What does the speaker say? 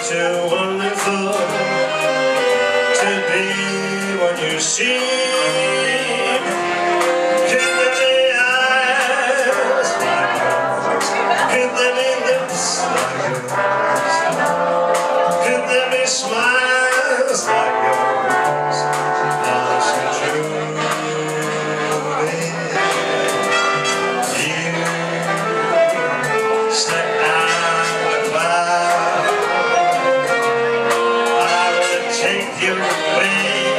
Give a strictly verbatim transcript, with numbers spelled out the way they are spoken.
too wonderful to be what you seem. Could there be eyes like yours? Could there be lips like yours? Could there be smiles like yours? Honest and true. Take you away.